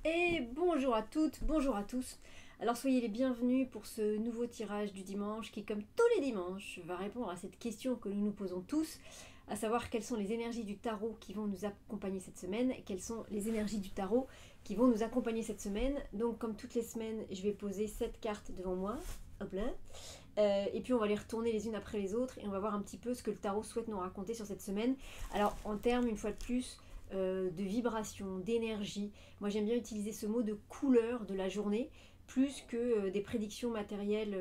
Et bonjour à toutes, bonjour à tous. Alors soyez les bienvenus pour ce nouveau tirage du dimanche qui, comme tous les dimanches, va répondre à cette question que nous nous posons tous, à savoir quelles sont les énergies du tarot qui vont nous accompagner cette semaine, et quelles sont les énergies du tarot qui vont nous accompagner cette semaine. Donc comme toutes les semaines, je vais poser 7 cartes devant moi, hop là, et puis on va les retourner les unes après les autres et on va voir un petit peu ce que le tarot souhaite nous raconter sur cette semaine. Alors en termes, une fois de plus, de vibration, d'énergie. Moi j'aime bien utiliser ce mot de couleur de la journée plus que des prédictions matérielles,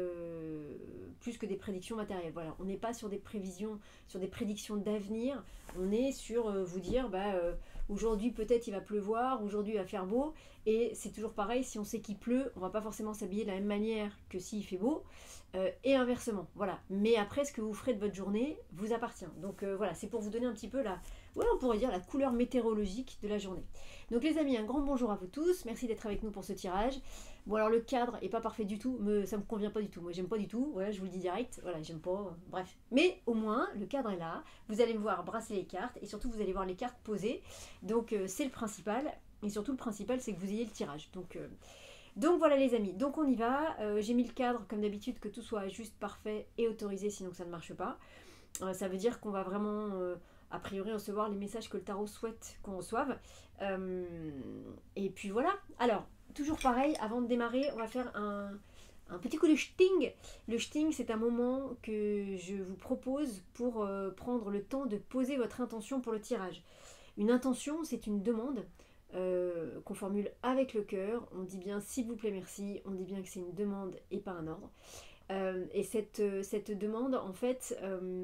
Voilà, on n'est pas sur des prévisions, sur des prédictions d'avenir. On est sur vous dire, aujourd'hui peut-être il va pleuvoir, aujourd'hui il va faire beau. Et c'est toujours pareil, si on sait qu'il pleut, on va pas forcément s'habiller de la même manière que s'il fait beau. Et inversement, voilà. Mais après, ce que vous ferez de votre journée vous appartient. Donc voilà, c'est pour vous donner un petit peu on pourrait dire la couleur météorologique de la journée. Donc les amis, un grand bonjour à vous tous, merci d'être avec nous pour ce tirage. Bon alors le cadre est pas parfait du tout, ça me convient pas du tout, moi j'aime pas du tout, voilà je vous le dis direct, voilà j'aime pas, bref. Mais au moins le cadre est là, vous allez me voir brasser les cartes et surtout vous allez voir les cartes posées, donc c'est le principal, et surtout le principal c'est que vous ayez le tirage. Donc voilà les amis, donc on y va. J'ai mis le cadre comme d'habitude, que tout soit juste, parfait et autorisé, sinon ça ne marche pas. Ça veut dire qu'on va vraiment, a priori, recevoir les messages que le tarot souhaite qu'on reçoive. Euh, et puis voilà. Alors, toujours pareil, avant de démarrer, on va faire un petit coup de shting. Le shting, c'est un moment que je vous propose pour prendre le temps de poser votre intention pour le tirage. Une intention, c'est une demande qu'on formule avec le cœur. On dit bien s'il vous plaît, merci. On dit bien que c'est une demande et pas un ordre. Et cette demande, en fait,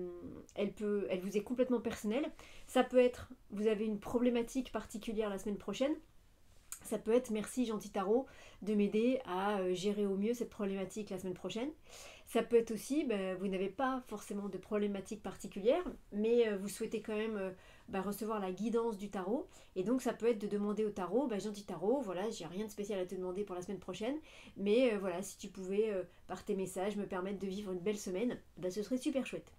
elle vous est complètement personnelle. Ça peut être, vous avez une problématique particulière la semaine prochaine. Ça peut être, merci gentil tarot de m'aider à gérer au mieux cette problématique la semaine prochaine. Ça peut être aussi, vous n'avez pas forcément de problématique particulière, mais vous souhaitez quand même recevoir la guidance du tarot. Et donc ça peut être de demander au tarot, gentil tarot, voilà, j'ai rien de spécial à te demander pour la semaine prochaine, mais voilà, si tu pouvais, par tes messages, me permettre de vivre une belle semaine, ce serait super chouette.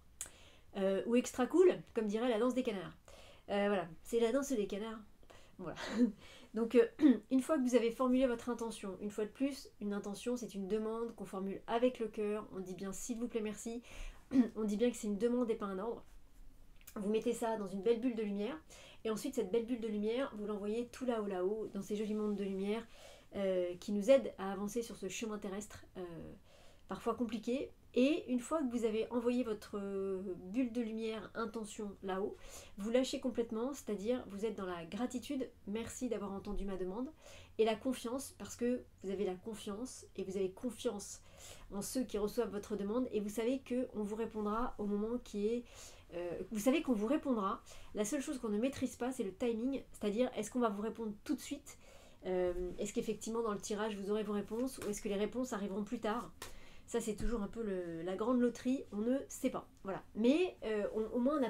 Ou extra cool, comme dirait la danse des canards. Voilà, c'est la danse des canards. Voilà. Donc, une fois que vous avez formulé votre intention, une fois de plus, une intention, c'est une demande qu'on formule avec le cœur. On dit bien s'il vous plaît, merci. On dit bien que c'est une demande et pas un ordre. Vous mettez ça dans une belle bulle de lumière. Et ensuite, cette belle bulle de lumière, vous l'envoyez tout là-haut, dans ces jolis mondes de lumière qui nous aident à avancer sur ce chemin terrestre parfois compliqué. Et une fois que vous avez envoyé votre bulle de lumière intention là-haut, vous lâchez complètement, c'est-à-dire vous êtes dans la gratitude, merci d'avoir entendu ma demande, et la confiance, parce que vous avez la confiance, et vous avez confiance en ceux qui reçoivent votre demande, et vous savez qu'on vous répondra au moment qui est... vous savez qu'on vous répondra. La seule chose qu'on ne maîtrise pas, c'est le timing, c'est-à-dire est-ce qu'on va vous répondre tout de suite, est-ce qu'effectivement dans le tirage vous aurez vos réponses, ou est-ce que les réponses arriveront plus tard. Ça, c'est toujours un peu la grande loterie, on ne sait pas. Voilà. Mais au moins,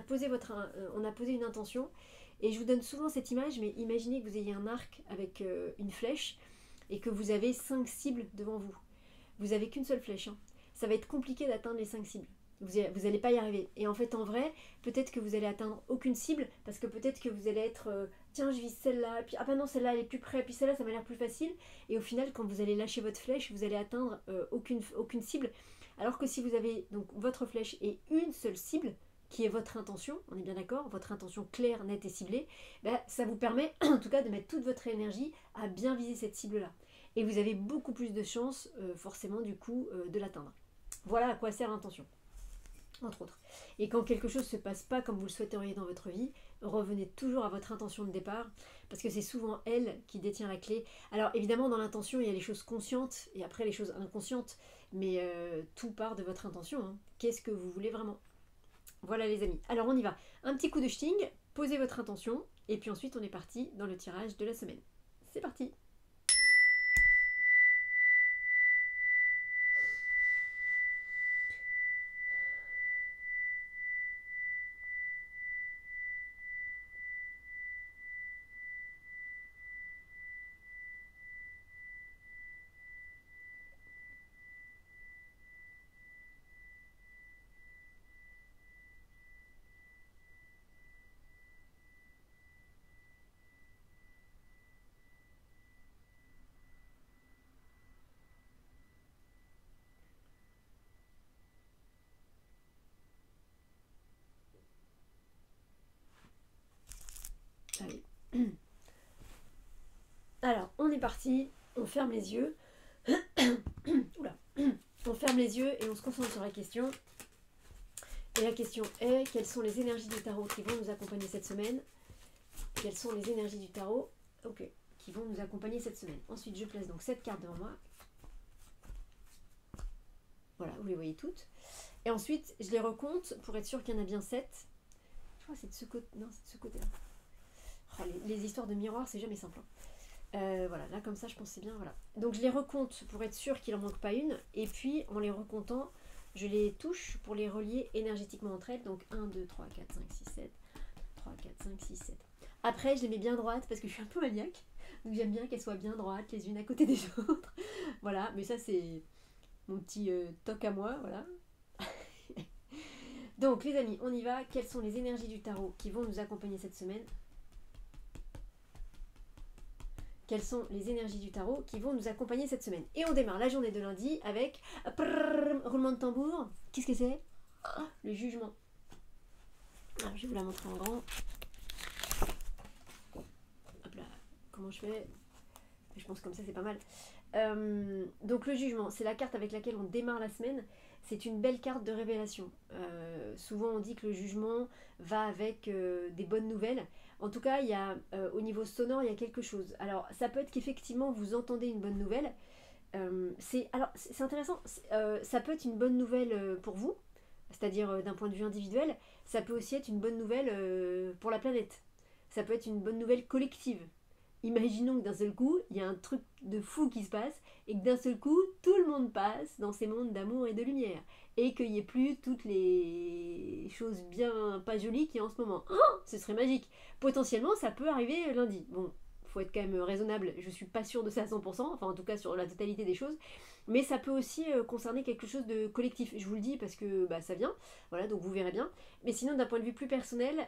on a posé une intention. Et je vous donne souvent cette image, mais imaginez que vous ayez un arc avec une flèche et que vous avez 5 cibles devant vous. Vous n'avez qu'une seule flèche. Hein. Ça va être compliqué d'atteindre les 5 cibles. Vous n'allez pas y arriver. Et en fait, en vrai, peut-être que vous allez atteindre aucune cible, parce que peut-être que vous allez être, tiens, je vise celle-là, et puis, ah bah non, celle-là, elle est plus près, puis celle-là, ça m'a l'air plus facile. Et au final, quand vous allez lâcher votre flèche, vous allez atteindre aucune cible. Alors que si vous avez donc votre flèche et une seule cible, qui est votre intention, on est bien d'accord, votre intention claire, nette et ciblée, ça vous permet en tout cas de mettre toute votre énergie à bien viser cette cible-là. Et vous avez beaucoup plus de chances, forcément, du coup, de l'atteindre. Voilà à quoi sert l'intention, entre autres. Et quand quelque chose ne se passe pas comme vous le souhaiteriez dans votre vie, revenez toujours à votre intention de départ, parce que c'est souvent elle qui détient la clé. Alors évidemment, dans l'intention, il y a les choses conscientes, et après les choses inconscientes, mais tout part de votre intention. Hein. Qu'est-ce que vous voulez vraiment? Voilà les amis. Alors on y va. Un petit coup de shting, posez votre intention, et puis ensuite on est parti dans le tirage de la semaine. C'est parti! Alors, on est parti, on ferme les yeux. Oula. On ferme les yeux et on se concentre sur la question. Et la question est, quelles sont les énergies du tarot qui vont nous accompagner cette semaine? Quelles sont les énergies du tarot qui vont nous accompagner cette semaine? Ensuite, je place donc 7 cartes devant moi. Voilà, vous les voyez toutes. Et ensuite, je les recompte pour être sûr qu'il y en a bien 7. Je crois que c'est de ce côté. Non, c'est de ce côté-là. Oh, les histoires de miroir, c'est jamais simple. Voilà, là comme ça, je pense que c'est bien. Voilà. Donc je les recompte pour être sûr qu'il n'en manque pas une. Et puis, en les recomptant, je les touche pour les relier énergétiquement entre elles. Donc 1, 2, 3, 4, 5, 6, 7. 3, 4, 5, 6, 7. Après, je les mets bien droites parce que je suis un peu maniaque. Donc j'aime bien qu'elles soient bien droites, les unes à côté des autres. Voilà, mais ça c'est mon petit toc à moi, voilà. Donc les amis, on y va. Quelles sont les énergies du tarot qui vont nous accompagner cette semaine? Quelles sont les énergies du tarot qui vont nous accompagner cette semaine? Et on démarre la journée de lundi avec roulement de tambour. Qu'est-ce que c'est? Le jugement. Alors, je vais vous la montrer en grand. Hop là, comment je fais? Je pense comme ça c'est pas mal. Donc le jugement, c'est la carte avec laquelle on démarre la semaine. C'est une belle carte de révélation. Souvent on dit que le jugement va avec des bonnes nouvelles. En tout cas, il y a, au niveau sonore, il y a quelque chose. Alors ça peut être qu'effectivement vous entendez une bonne nouvelle. C'est intéressant. Ça peut être une bonne nouvelle pour vous, c'est-à-dire d'un point de vue individuel. Ça peut aussi être une bonne nouvelle pour la planète. Ça peut être une bonne nouvelle collective. Imaginons que d'un seul coup, il y a un truc de fou qui se passe et que d'un seul coup, tout le monde passe dans ces mondes d'amour et de lumière et qu'il n'y ait plus toutes les choses bien pas jolies qu'il y a en ce moment. Oh, ce serait magique. Potentiellement, ça peut arriver lundi. Bon, faut être quand même raisonnable. Je suis pas sûre de ça à 100%, enfin en tout cas sur la totalité des choses. Mais ça peut aussi concerner quelque chose de collectif. Je vous le dis parce que ça vient. Voilà, donc vous verrez bien. Mais sinon, d'un point de vue plus personnel,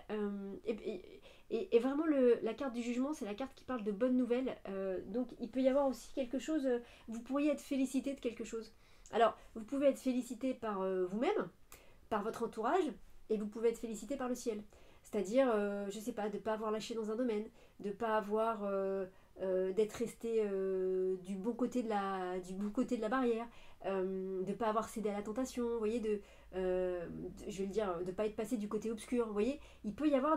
et vraiment, la carte du jugement, c'est la carte qui parle de bonnes nouvelles. Donc, il peut y avoir aussi quelque chose. Vous pourriez être félicité de quelque chose. Alors, vous pouvez être félicité par vous-même, par votre entourage, et vous pouvez être félicité par le ciel. C'est-à-dire, je sais pas, de ne pas avoir lâché dans un domaine, de ne pas avoir. D'être resté du bon côté de la barrière, de ne pas avoir cédé à la tentation, vous voyez, je vais le dire, de ne pas être passé du côté obscur. Vous voyez, il peut y avoir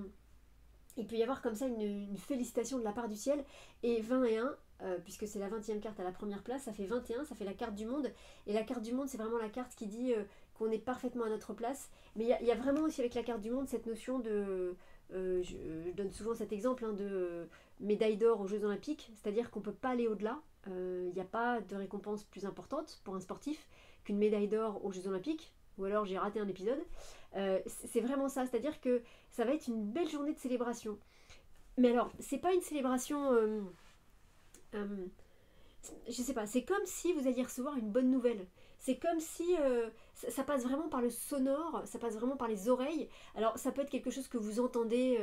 comme ça une félicitation de la part du ciel. Et 21, puisque c'est la 20e carte à la première place, ça fait 21, ça fait la carte du monde. Et la carte du monde, c'est vraiment la carte qui dit qu'on est parfaitement à notre place. Mais il y a vraiment aussi avec la carte du monde cette notion de... je donne souvent cet exemple de médaille d'or aux Jeux Olympiques, c'est-à-dire qu'on ne peut pas aller au-delà. Il n'y a pas de récompense plus importante pour un sportif qu'une médaille d'or aux Jeux Olympiques. Ou alors j'ai raté un épisode. C'est vraiment ça, c'est-à-dire que ça va être une belle journée de célébration. Mais alors, c'est pas une célébration... je sais pas, c'est comme si vous alliez recevoir une bonne nouvelle. C'est comme si ça passe vraiment par le sonore, ça passe vraiment par les oreilles. Alors, ça peut être quelque chose que vous entendez...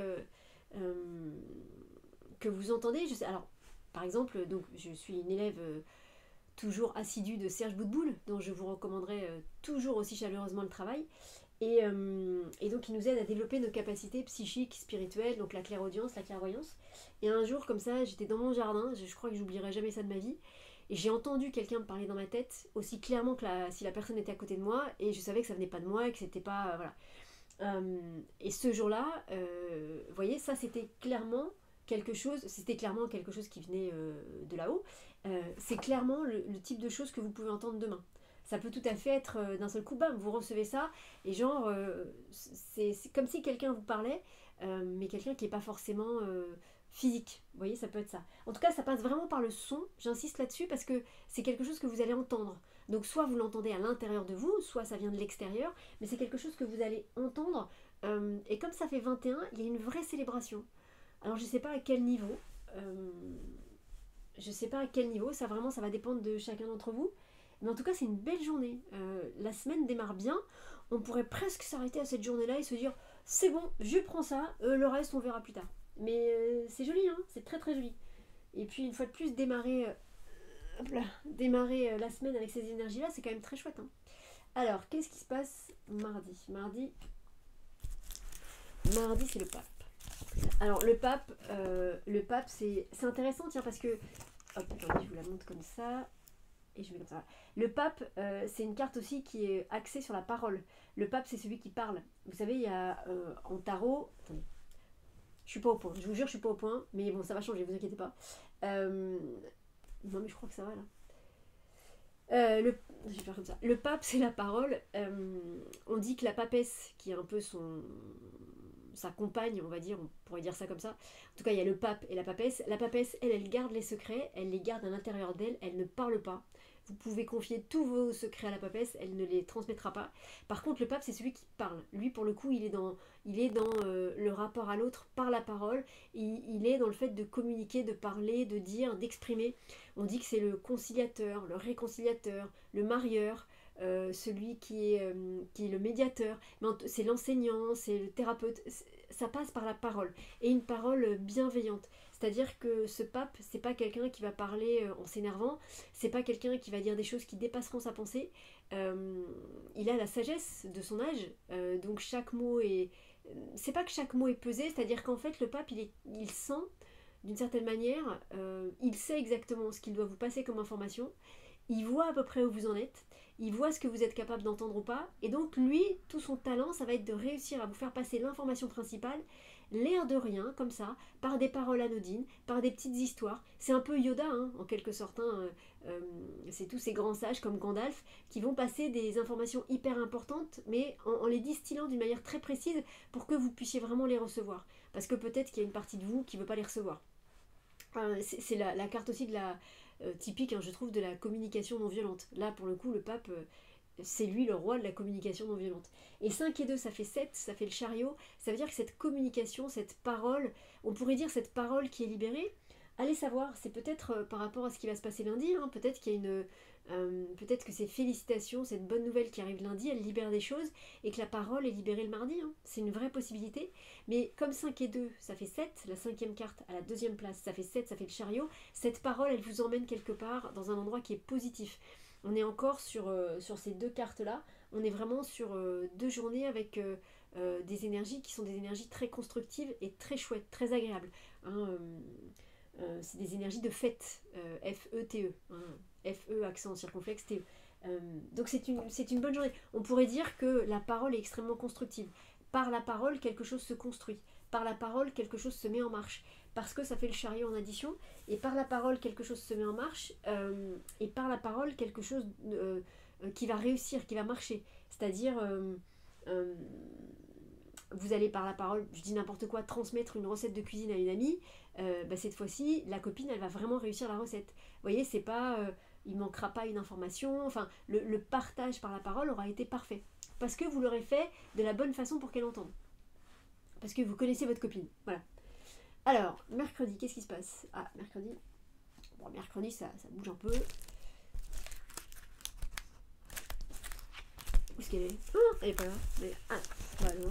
je sais, alors, par exemple, donc, je suis une élève... toujours assidue de Serge Boutboul, dont je vous recommanderai toujours aussi chaleureusement le travail. Et donc il nous aide à développer nos capacités psychiques, spirituelles, donc la clairaudience, la clairvoyance. Et un jour comme ça, j'étais dans mon jardin, je crois que j'oublierai jamais ça de ma vie, et j'ai entendu quelqu'un me parler dans ma tête aussi clairement que si la personne était à côté de moi, et je savais que ça venait pas de moi et que c'était pas... voilà. Et ce jour-là, vous voyez, ça c'était clairement quelque chose qui venait de là-haut. C'est clairement le type de choses que vous pouvez entendre demain. Ça peut tout à fait être d'un seul coup, bam, vous recevez ça, et genre, c'est comme si quelqu'un vous parlait, mais quelqu'un qui n'est pas forcément physique. Vous voyez, ça peut être ça. En tout cas, ça passe vraiment par le son, j'insiste là-dessus, parce que c'est quelque chose que vous allez entendre. Donc soit vous l'entendez à l'intérieur de vous, soit ça vient de l'extérieur, mais c'est quelque chose que vous allez entendre, et comme ça fait 21, il y a une vraie célébration. Alors je ne sais pas à quel niveau, ça vraiment, ça va dépendre de chacun d'entre vous. Mais en tout cas, c'est une belle journée. La semaine démarre bien. On pourrait presque s'arrêter à cette journée-là et se dire c'est bon, je prends ça, le reste on verra plus tard. Mais c'est joli, hein, c'est très très joli. Et puis une fois de plus, démarrer la semaine avec ces énergies-là, c'est quand même très chouette. Hein. Alors, qu'est-ce qui se passe mardi, c'est le pape. Alors le pape c'est intéressant, tiens, parce que... Hop, attendez, je vous la montre comme ça. Et je mets comme ça. Le pape, c'est une carte aussi qui est axée sur la parole. Le pape, c'est celui qui parle. Vous savez, il y a en tarot... Attendez, je suis pas au point, je vous jure, je suis pas au point, mais bon, ça va changer, vous inquiétez pas. Non, mais je crois que ça va là. Je vais faire comme ça. Le pape, c'est la parole. On dit que la papesse, qui est un peu sa compagne, on va dire, on pourrait dire ça comme ça. En tout cas, il y a le pape et la papesse. La papesse, elle garde les secrets, elle les garde à l'intérieur d'elle, elle ne parle pas. Vous pouvez confier tous vos secrets à la papesse, elle ne les transmettra pas. Par contre, le pape, c'est celui qui parle. Lui, pour le coup, il est dans le rapport à l'autre par la parole. Il est dans le fait de communiquer, de parler, de dire, d'exprimer. On dit que c'est le conciliateur, le réconciliateur, le marieur, celui qui est le médiateur. C'est l'enseignant, c'est le thérapeute. Ça passe par la parole. Et une parole bienveillante. C'est-à-dire que ce pape, c'est pas quelqu'un qui va parler en s'énervant, c'est pas quelqu'un qui va dire des choses qui dépasseront sa pensée. Il a la sagesse de son âge, donc chaque mot est... C'est pas que chaque mot est pesé, c'est-à-dire qu'en fait le pape, il sent d'une certaine manière, il sait exactement ce qu'il doit vous passer comme information, il voit à peu près où vous en êtes, il voit ce que vous êtes capable d'entendre ou pas, et donc lui, tout son talent, ça va être de réussir à vous faire passer l'information principale, l'air de rien, comme ça, par des paroles anodines, par des petites histoires. C'est un peu Yoda, hein, en quelque sorte. Hein, c'est tous ces grands sages comme Gandalf qui vont passer des informations hyper importantes, mais en les distillant d'une manière très précise pour que vous puissiez vraiment les recevoir. Parce que peut-être qu'il y a une partie de vous qui ne veut pas les recevoir. C'est la carte aussi de la typique, hein, je trouve, de la communication non violente. Là, pour le coup, le pape, c'est lui le roi de la communication non violente. Et 5 et 2, ça fait 7, ça fait le chariot. Ça veut dire que cette communication, cette parole, on pourrait dire cette parole qui est libérée, allez savoir, c'est peut-être par rapport à ce qui va se passer lundi, hein, peut-être qu'il y a une... peut-être que ces félicitations, cette bonne nouvelle qui arrive lundi, elle libère des choses et que la parole est libérée le mardi. Hein. C'est une vraie possibilité. Mais comme 5 et 2, ça fait 7, la cinquième carte à la deuxième place, ça fait 7, ça fait le chariot, cette parole, elle vous emmène quelque part dans un endroit qui est positif. On est encore sur ces deux cartes-là. On est vraiment sur 2 journées avec des énergies qui sont des énergies très constructives et très chouettes, très agréables. Hein, c'est des énergies de fête, F-E-T-E. Hein, F-E, accent circonflexe, T-E. Donc c'est une bonne journée. On pourrait dire que la parole est extrêmement constructive. Par la parole, quelque chose se construit. Par la parole, quelque chose se met en marche. Parce que ça fait le chariot en addition. Et par la parole, quelque chose se met en marche. Et par la parole, quelque chose qui va réussir, qui va marcher. C'est-à-dire, vous allez par la parole, je dis n'importe quoi, transmettre une recette de cuisine à une amie. Cette fois-ci, la copine, elle va vraiment réussir la recette. Vous voyez, c'est pas... il ne manquera pas une information. Enfin, le partage par la parole aura été parfait. Parce que vous l'aurez fait de la bonne façon pour qu'elle entende. Parce que vous connaissez votre copine. Voilà. Alors, mercredi, qu'est-ce qui se passe? Ah, mercredi. Bon, mercredi, ça bouge un peu. Où est-ce qu'elle est? Oh, elle est pas là. Mais... Ah, voilà.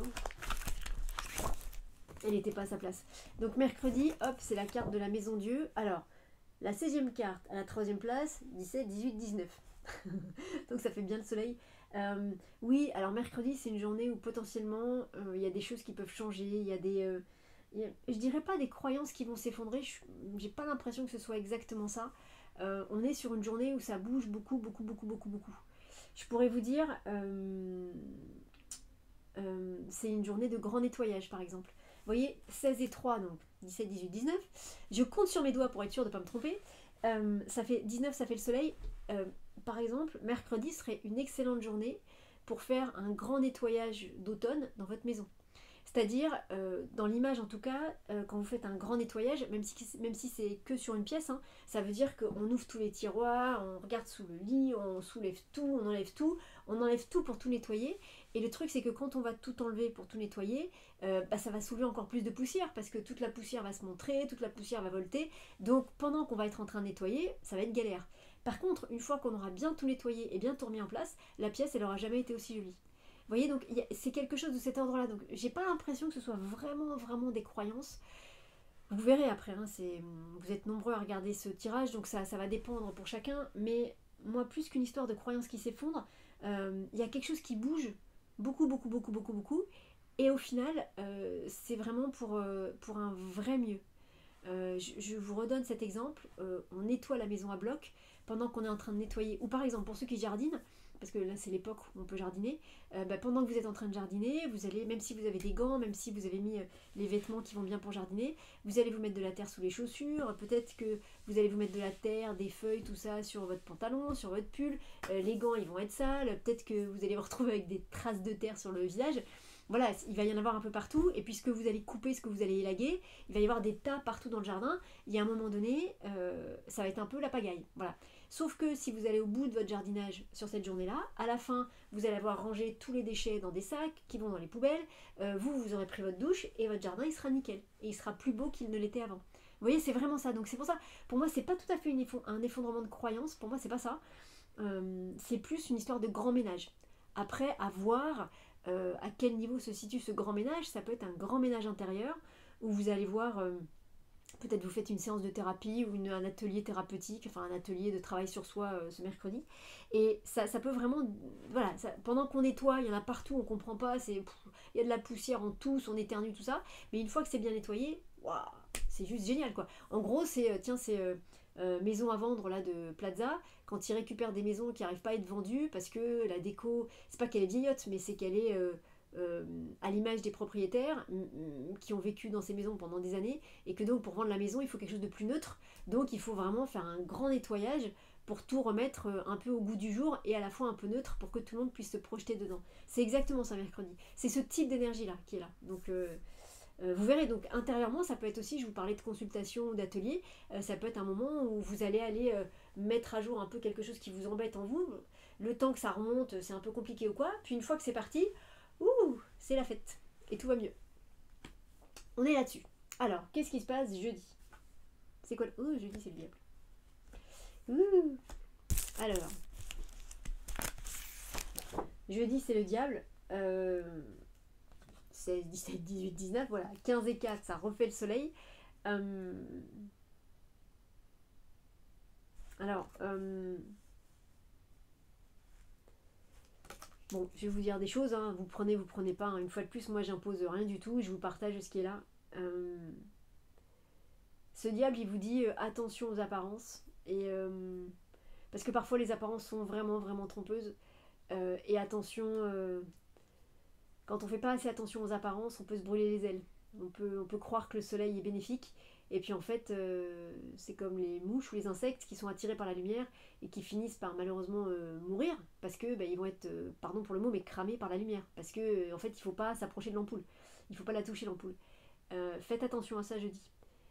Elle n'était pas à sa place. Donc, mercredi, hop, c'est la carte de la maison Dieu. Alors, la 16e carte à la 3e place, 17, 18, 19. Donc, ça fait bien le soleil. Oui, alors mercredi, c'est une journée où potentiellement, il y a des choses qui peuvent changer. Il y a des... je dirais pas des croyances qui vont s'effondrer, j'ai pas l'impression que ce soit exactement ça. On est sur une journée où ça bouge beaucoup, beaucoup, beaucoup, beaucoup, beaucoup. Je pourrais vous dire, c'est une journée de grand nettoyage par exemple. Vous voyez, 16 et 3, donc 17, 18, 19. Je compte sur mes doigts pour être sûr de ne pas me tromper. Ça fait 19, ça fait le soleil. Par exemple, mercredi serait une excellente journée pour faire un grand nettoyage d'automne dans votre maison. C'est-à-dire, dans l'image en tout cas, quand vous faites un grand nettoyage, même si c'est que sur une pièce, hein, ça veut dire qu'on ouvre tous les tiroirs, on regarde sous le lit, on soulève tout, on enlève tout pour tout nettoyer. Et le truc, c'est que quand on va tout enlever pour tout nettoyer, ça va soulever encore plus de poussière, parce que toute la poussière va se montrer, toute la poussière va volter. Donc, pendant qu'on va être en train de nettoyer, ça va être galère. Par contre, une fois qu'on aura bien tout nettoyé et bien tout remis en place, la pièce, elle n'aura jamais été aussi jolie. Vous voyez, donc c'est quelque chose de cet ordre-là. Donc j'ai pas l'impression que ce soit vraiment, vraiment des croyances. Vous verrez après, hein, vous êtes nombreux à regarder ce tirage, donc ça va dépendre pour chacun. Mais moi, plus qu'une histoire de croyances qui s'effondrent, il y a quelque chose qui bouge beaucoup, beaucoup, beaucoup, beaucoup, beaucoup. Et au final, c'est vraiment pour un vrai mieux. Je vous redonne cet exemple, on nettoie la maison à bloc pendant qu'on est en train de nettoyer, ou par exemple pour ceux qui jardinent, parce que là c'est l'époque où on peut jardiner, pendant que vous êtes en train de jardiner, vous allez, même si vous avez des gants, même si vous avez mis les vêtements qui vont bien pour jardiner, vous allez vous mettre de la terre sous les chaussures, peut-être que vous allez vous mettre de la terre, des feuilles, tout ça sur votre pantalon, sur votre pull, les gants ils vont être sales, peut-être que vous allez vous retrouver avec des traces de terre sur le visage. Voilà, il va y en avoir un peu partout, et puisque vous allez couper ce que vous allez élaguer, il va y avoir des tas partout dans le jardin. Il y a un moment donné, ça va être un peu la pagaille. Voilà. Sauf que si vous allez au bout de votre jardinage sur cette journée-là, à la fin, vous allez avoir rangé tous les déchets dans des sacs qui vont dans les poubelles. Vous aurez pris votre douche et votre jardin, il sera nickel. Et il sera plus beau qu'il ne l'était avant. Vous voyez, c'est vraiment ça. Donc c'est pour ça, pour moi, c'est pas tout à fait un effondrement de croyance. Pour moi, c'est pas ça. C'est plus une histoire de grand ménage. Après, à voir à quel niveau se situe ce grand ménage. Ça peut être un grand ménage intérieur où vous allez voir, peut-être vous faites une séance de thérapie ou un atelier thérapeutique, enfin un atelier de travail sur soi ce mercredi. Et ça peut vraiment, voilà, pendant qu'on nettoie, il y en a partout, on comprend pas, il y a de la poussière, on tousse, on éternue, tout ça. Mais une fois que c'est bien nettoyé, waouh, c'est juste génial quoi. En gros, c'est maison à vendre là de Plaza, quand ils récupèrent des maisons qui n'arrivent pas à être vendues parce que la déco, c'est pas qu'elle est vieillotte, mais c'est qu'elle est à l'image des propriétaires qui ont vécu dans ces maisons pendant des années, et que donc pour vendre la maison il faut quelque chose de plus neutre, donc il faut vraiment faire un grand nettoyage pour tout remettre un peu au goût du jour et à la fois un peu neutre pour que tout le monde puisse se projeter dedans. C'est exactement ça mercredi, c'est ce type d'énergie là qui est là. Donc vous verrez, donc intérieurement, ça peut être aussi, je vous parlais de consultation ou d'atelier, ça peut être un moment où vous allez aller mettre à jour un peu quelque chose qui vous embête en vous. Le temps que ça remonte, c'est un peu compliqué ou quoi. Puis une fois que c'est parti, c'est la fête. Et tout va mieux. On est là-dessus. Alors, qu'est-ce qui se passe jeudi? C'est quoi jeudi, c'est le diable. Alors, jeudi, c'est le diable. 16, 17, 18, 19, voilà. 15 et 4, ça refait le soleil. Bon, je vais vous dire des choses, hein. Vous prenez pas, hein. Une fois de plus, moi j'impose rien du tout, je vous partage ce qui est là. Ce diable, il vous dit attention aux apparences, et parce que parfois les apparences sont vraiment, vraiment trompeuses, et attention, quand on fait pas assez attention aux apparences, on peut se brûler les ailes. On peut croire que le soleil est bénéfique, et puis en fait, c'est comme les mouches ou les insectes qui sont attirés par la lumière et qui finissent par malheureusement mourir parce que ils vont être, pardon pour le mot, mais cramés par la lumière. Parce que en fait, il faut pas s'approcher de l'ampoule, il faut pas la toucher l'ampoule. Faites attention à ça, je dis.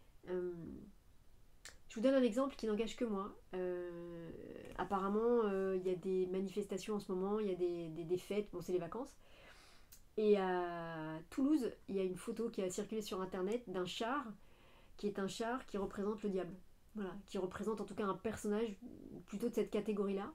Je vous donne un exemple qui n'engage que moi. Apparemment, il y a des manifestations en ce moment, il y a des fêtes, bon, c'est les vacances. Et à Toulouse, il y a une photo qui a circulé sur internet d'un char qui est un char qui représente le diable. Voilà, qui représente en tout cas un personnage plutôt de cette catégorie-là.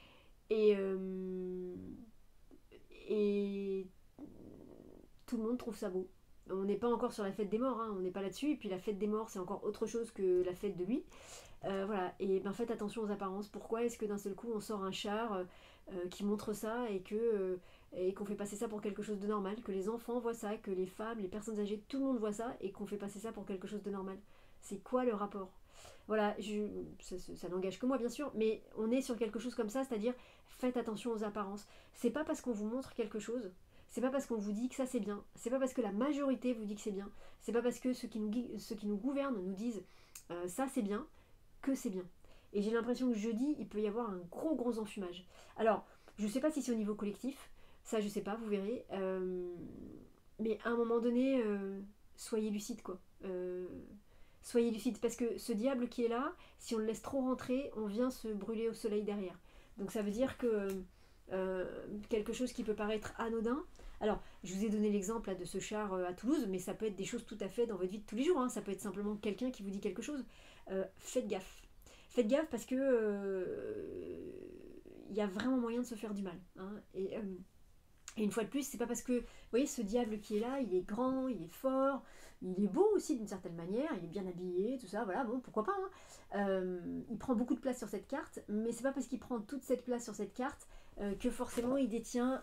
Et tout le monde trouve ça beau. On n'est pas encore sur la fête des morts, hein, on n'est pas là-dessus. Et puis la fête des morts, c'est encore autre chose que la fête de lui. Voilà, et ben faites attention aux apparences. Pourquoi est-ce que d'un seul coup on sort un char qui montre ça et qu'on fait passer ça pour quelque chose de normal, que les enfants voient ça, que les femmes, les personnes âgées, tout le monde voit ça et qu'on fait passer ça pour quelque chose de normal? C'est quoi le rapport? Voilà, ça n'engage que moi bien sûr, mais on est sur quelque chose comme ça, c'est-à-dire faites attention aux apparences. C'est pas parce qu'on vous montre quelque chose, c'est pas parce qu'on vous dit que ça c'est bien, c'est pas parce que la majorité vous dit que c'est bien, c'est pas parce que ceux qui nous gouvernent nous disent ça c'est bien, que c'est bien. Et j'ai l'impression que jeudi, il peut y avoir un gros enfumage. Alors, je sais pas si c'est au niveau collectif, ça je sais pas, vous verrez. Mais à un moment donné, soyez lucide quoi. Soyez lucide, parce que ce diable qui est là, si on le laisse trop rentrer, on vient se brûler au soleil derrière. Donc ça veut dire que quelque chose qui peut paraître anodin. Alors, je vous ai donné l'exemple là, de ce char à Toulouse, mais ça peut être des choses tout à fait dans votre vie de tous les jours. Hein. Ça peut être simplement quelqu'un qui vous dit quelque chose. Faites gaffe. Faites gaffe parce que y a vraiment moyen de se faire du mal. Hein. Et une fois de plus, c'est pas parce que, vous voyez, ce diable qui est là, il est grand, il est fort, il est beau aussi d'une certaine manière, il est bien habillé, tout ça, voilà, bon, pourquoi pas. Hein. Il prend beaucoup de place sur cette carte, mais c'est pas parce qu'il prend toute cette place sur cette carte que forcément il détient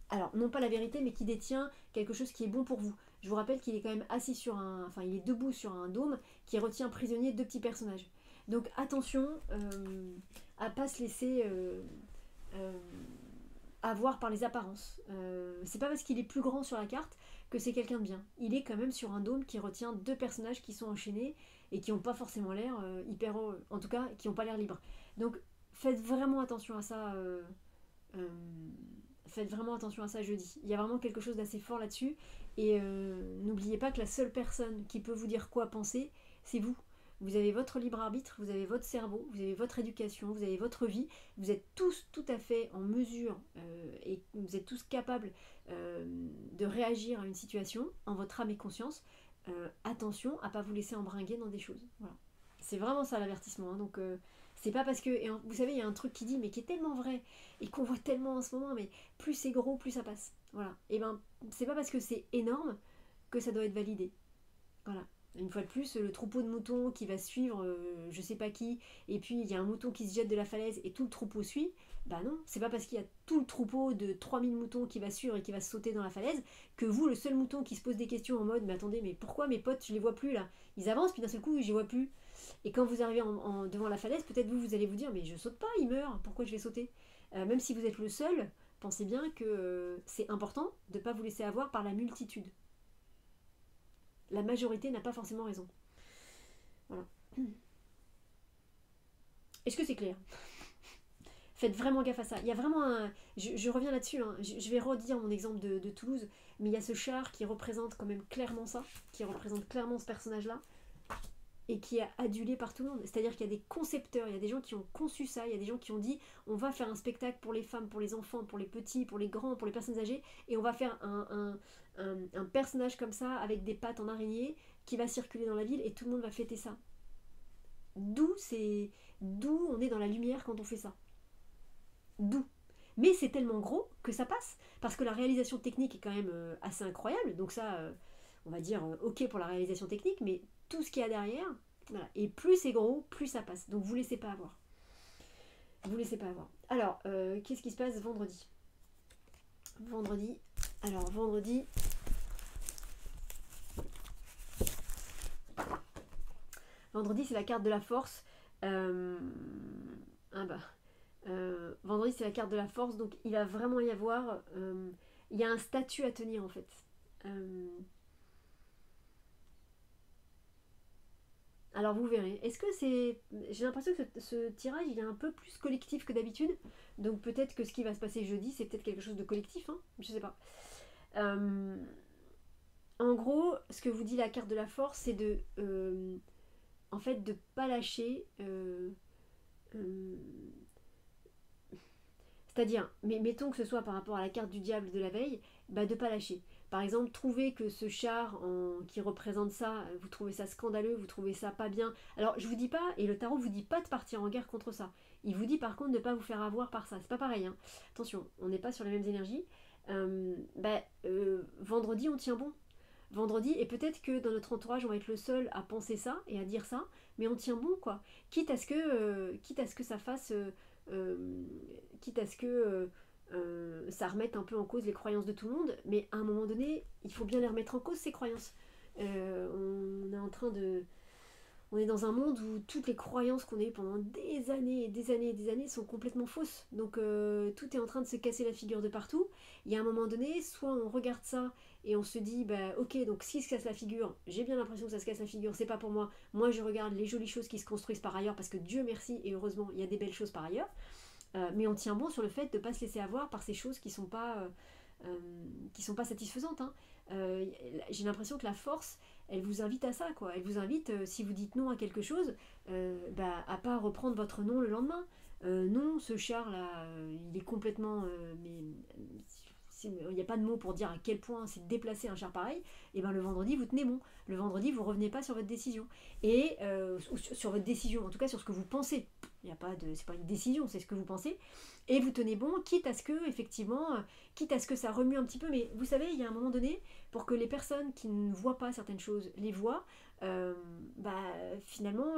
alors non pas la vérité, mais qui détient quelque chose qui est bon pour vous. Je vous rappelle qu'il est quand même assis sur enfin il est debout sur un dôme qui retient prisonnier deux petits personnages. Donc attention à pas se laisser euh, avoir par les apparences. C'est pas parce qu'il est plus grand sur la carte que c'est quelqu'un de bien. Il est quand même sur un dôme qui retient deux personnages qui sont enchaînés et qui n'ont pas forcément l'air hyper heureux. En tout cas, qui n'ont pas l'air libres. Donc faites vraiment attention à ça. Euh, Faites vraiment attention à ça jeudi. Il y a vraiment quelque chose d'assez fort là-dessus. Et n'oubliez pas que la seule personne qui peut vous dire quoi penser, c'est vous. Vous avez votre libre arbitre, vous avez votre cerveau, vous avez votre éducation, vous avez votre vie. Vous êtes tous tout à fait en mesure et vous êtes tous capables de réagir à une situation en votre âme et conscience. Attention à ne pas vous laisser embringuer dans des choses. Voilà. C'est vraiment ça l'avertissement. Hein. Donc c'est pas parce que... vous savez, il y a un truc qui dit, mais qui est tellement vrai, et qu'on voit tellement en ce moment, mais plus c'est gros, plus ça passe. Voilà. Et ben, c'est pas parce que c'est énorme que ça doit être validé. Voilà. Une fois de plus, le troupeau de moutons qui va suivre je sais pas qui, et puis il y a un mouton qui se jette de la falaise et tout le troupeau suit, bah non, c'est pas parce qu'il y a tout le troupeau de 3000 moutons qui va suivre et qui va sauter dans la falaise que vous, le seul mouton qui se pose des questions en mode mais attendez, mais pourquoi mes potes, je les vois plus là? Ils avancent, puis d'un seul coup, je les vois plus. Et quand vous arrivez devant la falaise, peut-être vous allez vous dire mais je saute pas, il meurt, pourquoi je vais sauter? Même si vous êtes le seul, pensez bien que c'est important de ne pas vous laisser avoir par la multitude. La majorité n'a pas forcément raison. Voilà. Est-ce que c'est clair? Faites vraiment gaffe à ça. Il y a vraiment un... Je reviens là-dessus, hein. Je vais redire mon exemple de Toulouse, mais il y a ce char qui représente quand même clairement ça, qui représente clairement ce personnage-là, et qui est adulé par tout le monde. C'est-à-dire qu'il y a des concepteurs, il y a des gens qui ont conçu ça, il y a des gens qui ont dit on va faire un spectacle pour les femmes, pour les enfants, pour les petits, pour les grands, pour les personnes âgées, et on va faire un personnage comme ça, avec des pattes en araignée, qui va circuler dans la ville, et tout le monde va fêter ça. D'où on est dans la lumière quand on fait ça. D'où. Mais c'est tellement gros que ça passe, parce que la réalisation technique est quand même assez incroyable, donc ça, on va dire ok pour la réalisation technique, mais tout ce qu'il y a derrière, voilà. Et plus c'est gros, plus ça passe. Donc vous laissez pas avoir. Vous laissez pas avoir. Alors, qu'est-ce qui se passe vendredi? Alors vendredi, c'est la carte de la force. Vendredi c'est la carte de la force, donc il va vraiment y avoir... il y a un statut à tenir en fait. Alors vous verrez. Est-ce que c'est... J'ai l'impression que ce tirage il est un peu plus collectif que d'habitude. Donc peut-être que ce qui va se passer jeudi c'est peut-être quelque chose de collectif. Hein, je sais pas. En gros, ce que vous dit la carte de la force c'est de... en fait de pas lâcher... c'est-à-dire, mais mettons que ce soit par rapport à la carte du diable de la veille, bah de pas lâcher. Par exemple, trouvez que ce char qui représente ça, vous trouvez ça scandaleux, vous trouvez ça pas bien. Alors, je vous dis pas, et le tarot vous dit pas de partir en guerre contre ça. Il vous dit par contre de ne pas vous faire avoir par ça. C'est pas pareil, hein. Attention, on n'est pas sur les mêmes énergies. Vendredi, on tient bon. Vendredi, et peut-être que dans notre entourage, on va être le seul à penser ça et à dire ça, mais on tient bon, quoi. Quitte à ce que ça fasse... quitte à ce que ça remette un peu en cause les croyances de tout le monde, mais à un moment donné, il faut bien les remettre en cause, ces croyances. On est dans un monde où toutes les croyances qu'on a eues pendant des années et des années et des années sont complètement fausses. Donc tout est en train de se casser la figure de partout. Il y a un moment donné, soit on regarde ça et on se dit, bah ok, donc s'il se casse la figure, j'ai bien l'impression que ça se casse la figure, c'est pas pour moi. Moi je regarde les jolies choses qui se construisent par ailleurs, parce que Dieu merci et heureusement, il y a des belles choses par ailleurs. Mais on tient bon sur le fait de ne pas se laisser avoir par ces choses qui sont pas satisfaisantes. Hein. J'ai l'impression que la force, elle vous invite à ça, quoi. Elle vous invite, si vous dites non à quelque chose, à pas reprendre votre non le lendemain. Non, ce char là, il est complètement... il n'y a pas de mots pour dire à quel point c'est déplacé un char pareil. Et ben le vendredi, vous tenez bon. Le vendredi, vous revenez pas sur votre décision. Et sur votre décision, en tout cas sur ce que vous pensez. C'est pas une décision, c'est ce que vous pensez. Et vous tenez bon, quitte à ce que ça remue un petit peu. Mais vous savez, il y a un moment donné, pour que les personnes qui ne voient pas certaines choses les voient, finalement,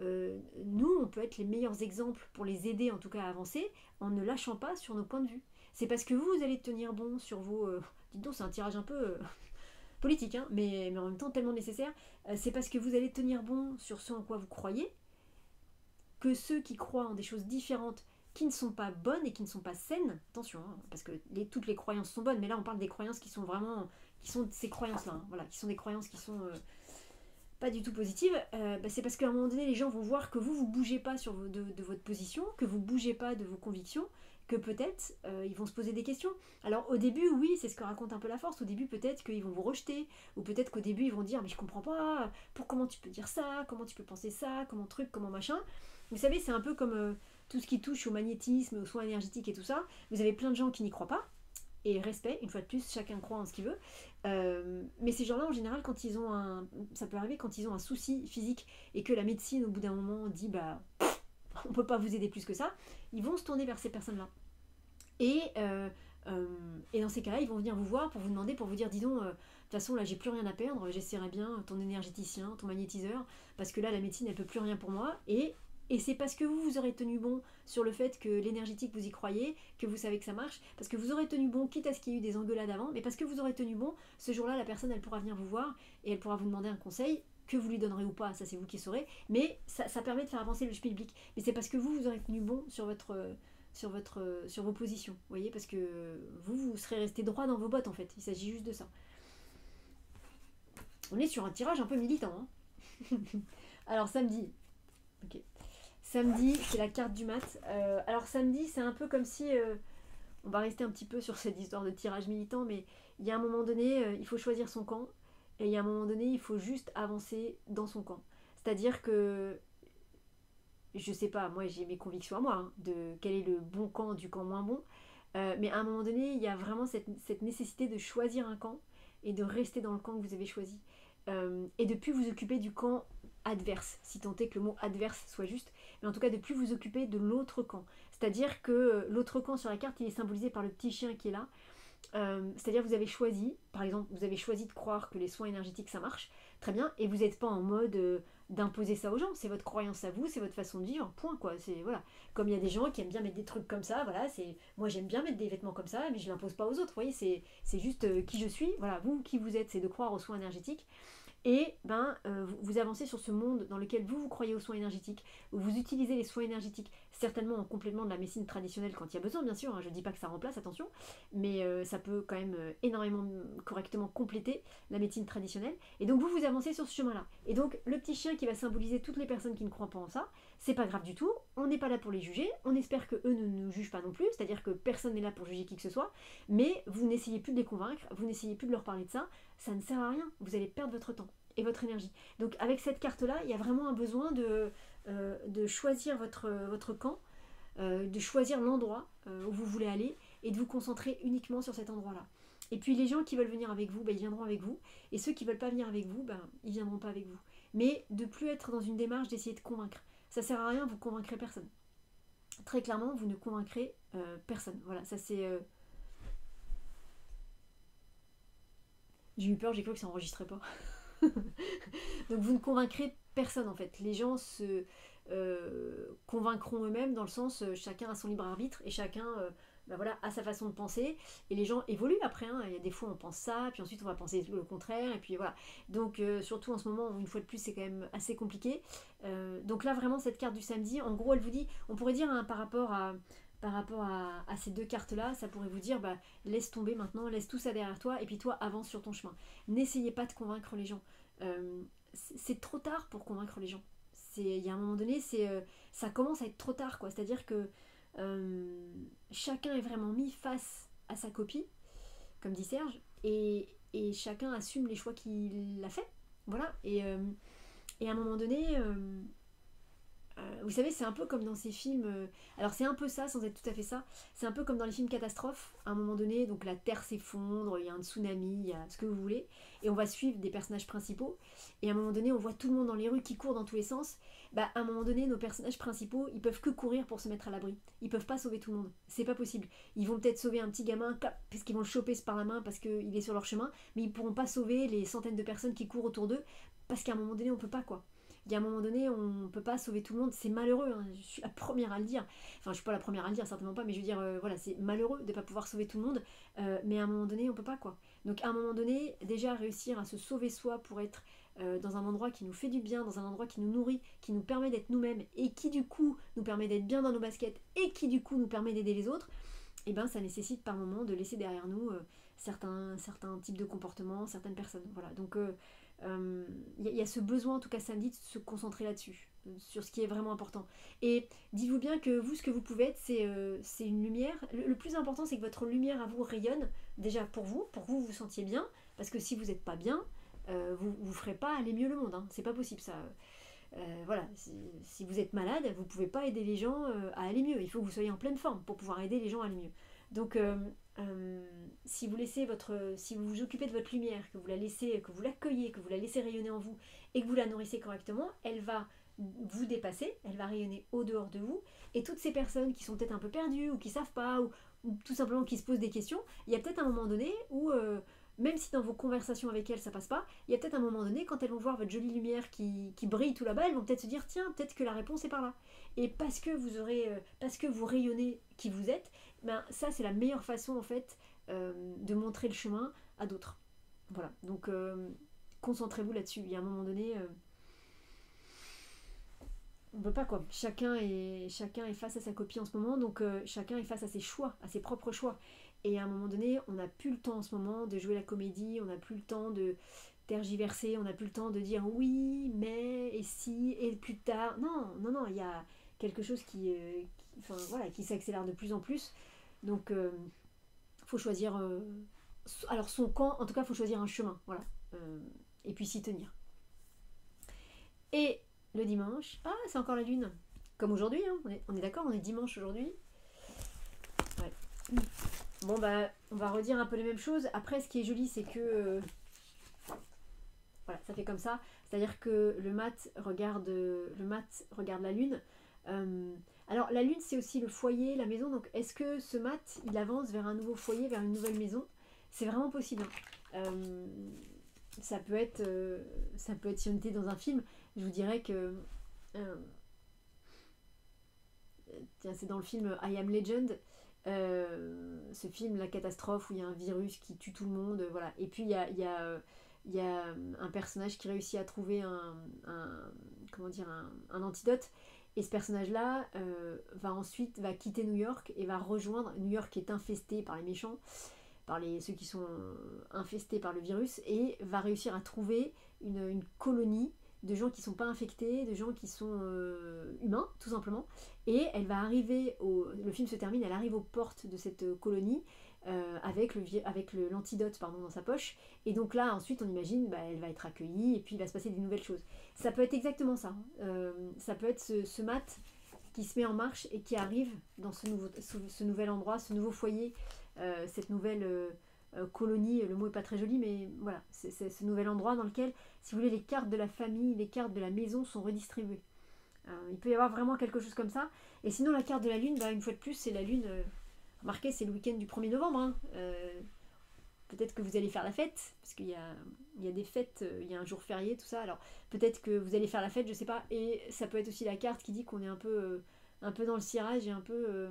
nous, on peut être les meilleurs exemples pour les aider en tout cas à avancer, en ne lâchant pas sur nos points de vue. c'est parce que vous allez tenir bon sur vos... dites donc, c'est un tirage un peu politique, hein, mais en même temps tellement nécessaire. C'est parce que vous allez tenir bon sur ce en quoi vous croyez, que ceux qui croient en des choses différentes, qui ne sont pas bonnes et qui ne sont pas saines, attention, hein, parce que toutes les croyances sont bonnes, mais là on parle des croyances qui sont vraiment... qui sont ces croyances-là, hein, voilà, qui sont des croyances qui sont... pas du tout positive, c'est parce qu'à un moment donné, les gens vont voir que vous bougez pas de votre position, que vous bougez pas de vos convictions, que peut-être ils vont se poser des questions. Alors au début, oui, c'est ce que raconte un peu la force, au début peut-être qu'ils vont vous rejeter, ou peut-être qu'au début ils vont dire mais je comprends pas, comment tu peux dire ça, comment tu peux penser ça, comment truc, comment machin. Vous savez, c'est un peu comme tout ce qui touche au magnétisme, aux soins énergétiques et tout ça, vous avez plein de gens qui n'y croient pas, et respect, une fois de plus, chacun croit en ce qu'il veut. Mais ces gens-là, en général, quand ils ont ça peut arriver quand ils ont un souci physique et que la médecine, au bout d'un moment, dit bah on peut pas vous aider plus que ça, ils vont se tourner vers ces personnes-là. Et dans ces cas-là, ils vont venir vous voir pour vous demander, pour vous dire dis donc, de toute façon là j'ai plus rien à perdre, j'essaierai bien ton énergéticien, ton magnétiseur, parce que là la médecine elle peut plus rien pour moi. Et c'est parce que vous aurez tenu bon sur le fait que l'énergétique, vous y croyez, que vous savez que ça marche, parce que vous aurez tenu bon, quitte à ce qu'il y ait eu des engueulades avant, mais parce que vous aurez tenu bon, ce jour-là, la personne, elle pourra venir vous voir et elle pourra vous demander un conseil, que vous lui donnerez ou pas, ça c'est vous qui saurez, mais ça permet de faire avancer le public. Mais c'est parce que vous aurez tenu bon sur vos positions, vous voyez, parce que vous serez resté droit dans vos bottes en fait, il s'agit juste de ça. On est sur un tirage un peu militant, hein. Alors samedi, ok. Samedi, c'est la carte du mat. Alors samedi, c'est un peu comme si... on va rester un petit peu sur cette histoire de tirage militant, mais il y a un moment donné, il faut choisir son camp, et il y a un moment donné, il faut juste avancer dans son camp. C'est-à-dire que, je sais pas, moi j'ai mes convictions à moi, hein, de quel est le bon camp du camp moins bon, mais à un moment donné, il y a vraiment cette nécessité de choisir un camp, et de rester dans le camp que vous avez choisi. Et de plus vous occuper du camp adverse, si tant est que le mot adverse soit juste, mais en tout cas de plus vous occuper de l'autre camp. C'est-à-dire que l'autre camp sur la carte, il est symbolisé par le petit chien qui est là. C'est-à-dire vous avez choisi, par exemple, vous avez choisi de croire que les soins énergétiques ça marche, très bien, et vous n'êtes pas en mode d'imposer ça aux gens, c'est votre croyance à vous, c'est votre façon de vivre, point quoi, c'est voilà. Comme il y a des gens qui aiment bien mettre des trucs comme ça, voilà, c'est moi j'aime bien mettre des vêtements comme ça, mais je l'impose pas aux autres, vous voyez, c'est juste qui je suis, voilà, vous qui vous êtes, c'est de croire aux soins énergétiques. Et vous avancez sur ce monde dans lequel vous croyez aux soins énergétiques, où vous utilisez les soins énergétiques, certainement en complément de la médecine traditionnelle quand il y a besoin, bien sûr, hein, je ne dis pas que ça remplace, attention, mais ça peut quand même énormément correctement compléter la médecine traditionnelle. Et donc vous avancez sur ce chemin-là. Et donc le petit chien qui va symboliser toutes les personnes qui ne croient pas en ça, c'est pas grave du tout, on n'est pas là pour les juger, on espère qu'eux ne nous jugent pas non plus, c'est-à-dire que personne n'est là pour juger qui que ce soit, mais vous n'essayez plus de les convaincre, vous n'essayez plus de leur parler de ça, ça ne sert à rien, vous allez perdre votre temps et votre énergie. Donc avec cette carte-là, il y a vraiment un besoin de choisir votre camp, de choisir l'endroit où vous voulez aller et de vous concentrer uniquement sur cet endroit-là. Et puis les gens qui veulent venir avec vous, ils viendront avec vous. Et ceux qui ne veulent pas venir avec vous, ils ne viendront pas avec vous. Mais de plus être dans une démarche d'essayer de convaincre. Ça ne sert à rien, vous ne convaincrez personne. Très clairement, vous ne convaincrez personne. Voilà, ça c'est... J'ai eu peur, j'ai cru que ça n'enregistrait pas. Donc vous ne convaincrez personne en fait. Les gens se convaincront eux-mêmes dans le sens chacun a son libre arbitre et chacun voilà, a sa façon de penser. Et les gens évoluent après. Hein. Il y a des fois on pense ça, puis ensuite on va penser le contraire. Et puis voilà. Donc surtout en ce moment, une fois de plus, c'est quand même assez compliqué. Donc là vraiment cette carte du samedi, en gros elle vous dit, on pourrait dire hein, par rapport à ces deux cartes-là, ça pourrait vous dire laisse tomber maintenant, laisse tout ça derrière toi et puis toi avance sur ton chemin. N'essayez pas de convaincre les gens. C'est trop tard pour convaincre les gens. Il y a un moment donné, ça commence à être trop tard, quoi. C'est-à-dire que chacun est vraiment mis face à sa copie, comme dit Serge, et chacun assume les choix qu'il a fait. Voilà. Et à un moment donné... vous savez, c'est un peu comme dans ces films... alors c'est un peu ça, sans être tout à fait ça. C'est un peu comme dans les films catastrophes. À un moment donné, donc la Terre s'effondre, il y a un tsunami, il y a ce que vous voulez. Et on va suivre des personnages principaux. Et à un moment donné, on voit tout le monde dans les rues qui court dans tous les sens. À un moment donné, nos personnages principaux, ils peuvent que courir pour se mettre à l'abri. Ils peuvent pas sauver tout le monde. C'est pas possible. Ils vont peut-être sauver un petit gamin, parce qu'ils vont le choper par la main, parce qu'il est sur leur chemin. Mais ils pourront pas sauver les centaines de personnes qui courent autour d'eux, parce qu'à un moment donné, on peut pas, quoi. Il y a un moment donné, on ne peut pas sauver tout le monde, c'est malheureux, hein, je suis la première à le dire. Enfin, je suis pas la première à le dire, certainement pas, mais je veux dire, voilà, c'est malheureux de ne pas pouvoir sauver tout le monde, mais à un moment donné, on peut pas, quoi. Donc à un moment donné, déjà réussir à se sauver soi pour être dans un endroit qui nous fait du bien, dans un endroit qui nous nourrit, qui nous permet d'être nous-mêmes, et qui du coup nous permet d'être bien dans nos baskets, et qui du coup nous permet d'aider les autres, et ben ça nécessite par moment de laisser derrière nous certains types de comportements, certaines personnes. Voilà, donc y a ce besoin, en tout cas samedi, de se concentrer là-dessus, sur ce qui est vraiment important. Et dites-vous bien que vous, ce que vous pouvez être, c'est une lumière. Le plus important, c'est que votre lumière à vous rayonne, déjà pour vous vous sentiez bien, parce que si vous n'êtes pas bien, vous ne ferez pas aller mieux le monde, hein. C'est pas possible ça. Voilà, si vous êtes malade, vous ne pouvez pas aider les gens à aller mieux. Il faut que vous soyez en pleine forme pour pouvoir aider les gens à aller mieux. Donc, si vous vous occupez de votre lumière, que vous la laissez, que vous l'accueillez, que vous la laissez rayonner en vous et que vous la nourrissez correctement, elle va vous dépasser, elle va rayonner au dehors de vous. Et toutes ces personnes qui sont peut-être un peu perdues ou qui savent pas ou tout simplement qui se posent des questions, il y a peut-être un moment donné où même si dans vos conversations avec elles ça passe pas, il y a peut-être un moment donné quand elles vont voir votre jolie lumière qui brille tout là-bas, elles vont peut-être se dire tiens, peut-être que la réponse est par là. Et parce que parce que vous rayonnez qui vous êtes, ben ça c'est la meilleure façon en fait de montrer le chemin à d'autres. Voilà, donc concentrez-vous là-dessus. Il y a un moment donné, on peut pas quoi. Chacun est face à sa copie en ce moment, donc chacun est face à ses choix, à ses propres choix. Et à un moment donné, on n'a plus le temps en ce moment de jouer la comédie, on n'a plus le temps de tergiverser, on n'a plus le temps de dire oui, mais, et si, et plus tard. Non, non, non, il y a quelque chose enfin, voilà, qui s'accélère de plus en plus. Donc, faut choisir. Alors, son camp, en tout cas, il faut choisir un chemin. Voilà. Et puis s'y tenir. Et le dimanche, ah, c'est encore la lune. Comme aujourd'hui, hein, on est d'accord, on est dimanche aujourd'hui. Ouais. Bon bah on va redire un peu les mêmes choses. Après ce qui est joli c'est que voilà, ça fait comme ça. C'est-à-dire que le mat regarde la lune. Alors la lune c'est aussi le foyer, la maison. Donc est-ce que ce mat il avance vers un nouveau foyer, vers une nouvelle maison? C'est vraiment possible, hein. Ça peut être si on était dans un film, je vous dirais que tiens, c'est dans le film I Am Legend. Ce film, la catastrophe où il y a un virus qui tue tout le monde, voilà. Et puis il y a un personnage qui réussit à trouver un antidote. Et ce personnage-là va quitter New York et va rejoindre New York qui est infesté par les méchants, par ceux qui sont infestés par le virus, et va réussir à trouver une colonie de gens qui ne sont pas infectés, de gens qui sont humains, tout simplement. Et elle va arriver, le film se termine, elle arrive aux portes de cette colonie avec l'antidote dans sa poche. Et donc là, ensuite, on imagine, elle va être accueillie et puis il va se passer des nouvelles choses. Ça peut être exactement ça. Ça peut être ce mat qui se met en marche et qui arrive dans ce nouvel endroit, ce nouveau foyer, cette nouvelle colonie. Le mot est pas très joli, mais voilà, c'est ce nouvel endroit dans lequel, si vous voulez, les cartes de la famille, les cartes de la maison sont redistribuées. Il peut y avoir vraiment quelque chose comme ça. Et sinon, la carte de la lune, une fois de plus, c'est la lune. Remarquez, c'est le week-end du 1er novembre. Hein. Peut-être que vous allez faire la fête, parce qu'il y a des fêtes, il y a un jour férié, tout ça. Alors peut-être que vous allez faire la fête, je sais pas. Et ça peut être aussi la carte qui dit qu'on est un peu dans le cirage et un peu.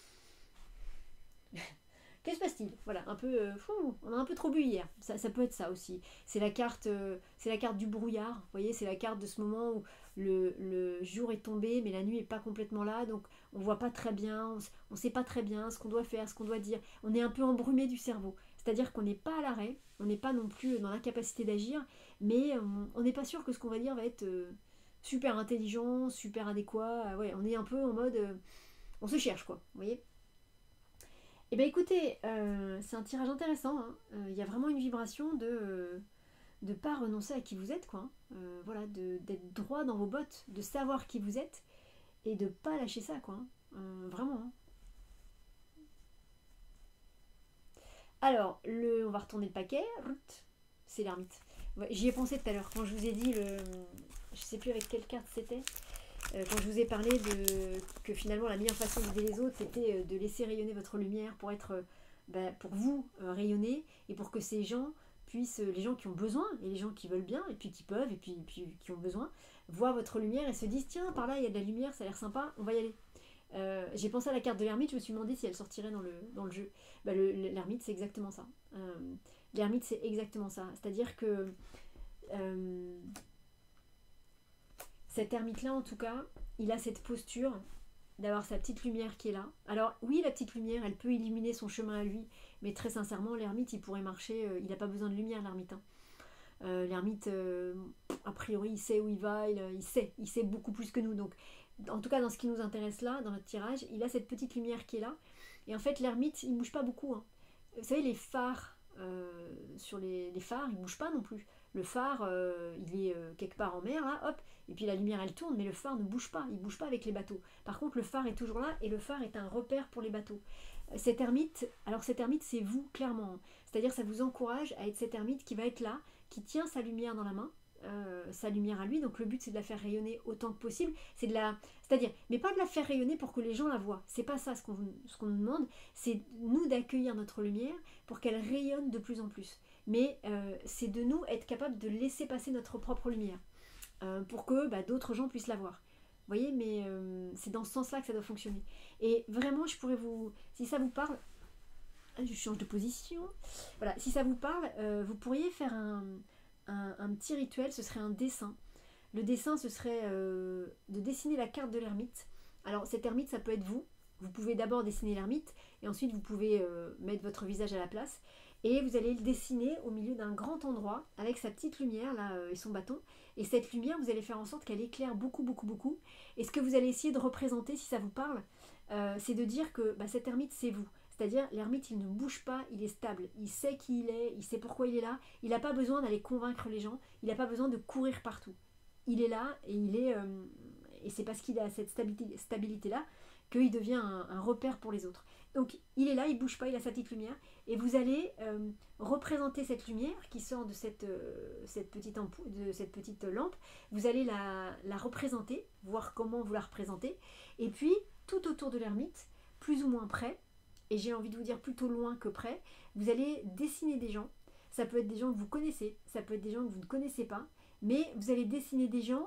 Que se passe-t-il? Voilà, un peu. On a un peu trop bu hier. Ça peut être ça aussi. C'est la carte du brouillard. Vous voyez, c'est la carte de ce moment où le jour est tombé, mais la nuit est pas complètement là. Donc on voit pas très bien, on sait pas très bien ce qu'on doit faire, ce qu'on doit dire. On est un peu embrumé du cerveau. C'est-à-dire qu'on n'est pas à l'arrêt, on n'est pas non plus dans l'incapacité d'agir, mais on n'est pas sûr que ce qu'on va dire va être super intelligent, super adéquat. Ouais, on est un peu en mode. On se cherche, quoi. Vous voyez? Eh bien écoutez, c'est un tirage intéressant, hein. Il y a vraiment une vibration de ne pas renoncer à qui vous êtes, quoi. Voilà, d'être droit dans vos bottes, de savoir qui vous êtes et de pas lâcher ça, quoi. Vraiment, hein. Alors, on va retourner le paquet. C'est l'ermite. Ouais, j'y ai pensé tout à l'heure quand je vous ai dit je sais plus avec quelle carte c'était. Quand je vous ai parlé que finalement la meilleure façon d'aider les autres c'était de laisser rayonner votre lumière pour être pour vous rayonner et pour que ces gens puissent, les gens qui ont besoin, et les gens qui veulent bien, et puis qui peuvent, et puis qui ont besoin, voient votre lumière et se disent tiens, par là il y a de la lumière, ça a l'air sympa, on va y aller. J'ai pensé à la carte de l'ermite, je me suis demandé si elle sortirait dans le jeu. Bah, l'ermite, c'est exactement ça. L'ermite, c'est exactement ça. C'est-à-dire que cet ermite-là, en tout cas, il a cette posture d'avoir sa petite lumière qui est là. Alors oui, la petite lumière, elle peut illuminer son chemin à lui, mais très sincèrement, l'ermite, il pourrait marcher, il n'a pas besoin de lumière, l'ermite. Hein. L'ermite, a priori, il sait où il va, il sait beaucoup plus que nous. Donc, en tout cas, dans ce qui nous intéresse là, dans notre tirage, il a cette petite lumière qui est là. Et en fait, l'ermite, il ne bouge pas beaucoup. Hein. Vous savez, les phares, sur les phares, ils ne bougent pas non plus. Le phare, il est quelque part en mer, là, hop, et puis la lumière, elle tourne, mais le phare ne bouge pas. Il ne bouge pas avec les bateaux. Par contre, le phare est toujours là, et le phare est un repère pour les bateaux. Cet ermite, c'est vous, clairement. C'est-à-dire, ça vous encourage à être cet ermite qui va être là, qui tient sa lumière dans la main, sa lumière à lui. Donc le but, c'est de la faire rayonner autant que possible. C'est-à-dire, mais pas de la faire rayonner pour que les gens la voient. C'est pas ça ce qu'on nous demande. C'est nous d'accueillir notre lumière pour qu'elle rayonne de plus en plus. Mais c'est de nous être capable de laisser passer notre propre lumière pour que d'autres gens puissent la voir. Vous voyez, mais c'est dans ce sens-là que ça doit fonctionner. Et vraiment, je pourrais si ça vous parle, je change de position. Voilà, si ça vous parle, vous pourriez faire un petit rituel, ce serait un dessin. Le dessin, ce serait de dessiner la carte de l'ermite. Alors, cet ermite, ça peut être vous. Vous pouvez d'abord dessiner l'ermite, et ensuite vous pouvez mettre votre visage à la place. Et vous allez le dessiner au milieu d'un grand endroit, avec sa petite lumière, là, et son bâton. Et cette lumière, vous allez faire en sorte qu'elle éclaire beaucoup, beaucoup, beaucoup. Et ce que vous allez essayer de représenter, si ça vous parle, c'est de dire que cet ermite, c'est vous. C'est-à-dire, l'ermite, il ne bouge pas, il est stable. Il sait qui il est, il sait pourquoi il est là. Il n'a pas besoin d'aller convaincre les gens. Il n'a pas besoin de courir partout. Il est là et et c'est parce qu'il a cette stabilité-là qu'il devient un repère pour les autres. Donc, il est là, il ne bouge pas, il a sa petite lumière. Et vous allez représenter cette lumière qui sort de cette petite lampe. Vous allez la représenter, voir comment vous la représentez. Et puis, tout autour de l'ermite, plus ou moins près, et j'ai envie de vous dire plutôt loin que près, vous allez dessiner des gens. Ça peut être des gens que vous connaissez, ça peut être des gens que vous ne connaissez pas, mais vous allez dessiner des gens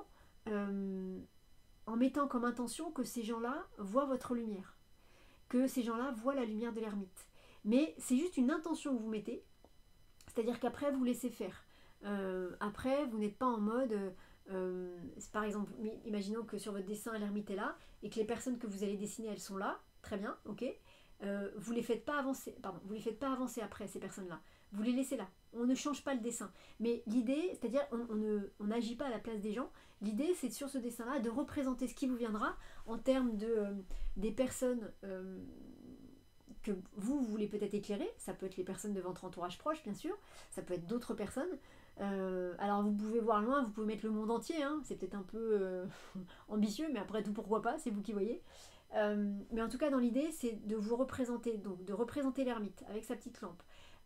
en mettant comme intention que ces gens-là voient votre lumière, que ces gens-là voient la lumière de l'ermite. Mais c'est juste une intention que vous mettez, c'est-à-dire qu'après vous laissez faire. Après, vous n'êtes pas en mode... par exemple, imaginons que sur votre dessin, l'ermite est là, et que les personnes que vous allez dessiner, elles sont là, très bien, ok. Vous les faites pas avancer, avancer après ces personnes-là. Vous les laissez là. On ne change pas le dessin. Mais l'idée, c'est-à-dire, on n'agit pas à la place des gens. L'idée, c'est sur ce dessin-là de représenter ce qui vous viendra en termes des personnes que vous voulez peut-être éclairer. Ça peut être les personnes de votre entourage proche, bien sûr. Ça peut être d'autres personnes. Alors vous pouvez voir loin, vous pouvez mettre le monde entier. Hein. C'est peut-être un peu ambitieux, mais après tout, pourquoi pas, c'est vous qui voyez. Mais en tout cas, dans l'idée, c'est de vous représenter, donc de représenter l'ermite avec sa petite lampe.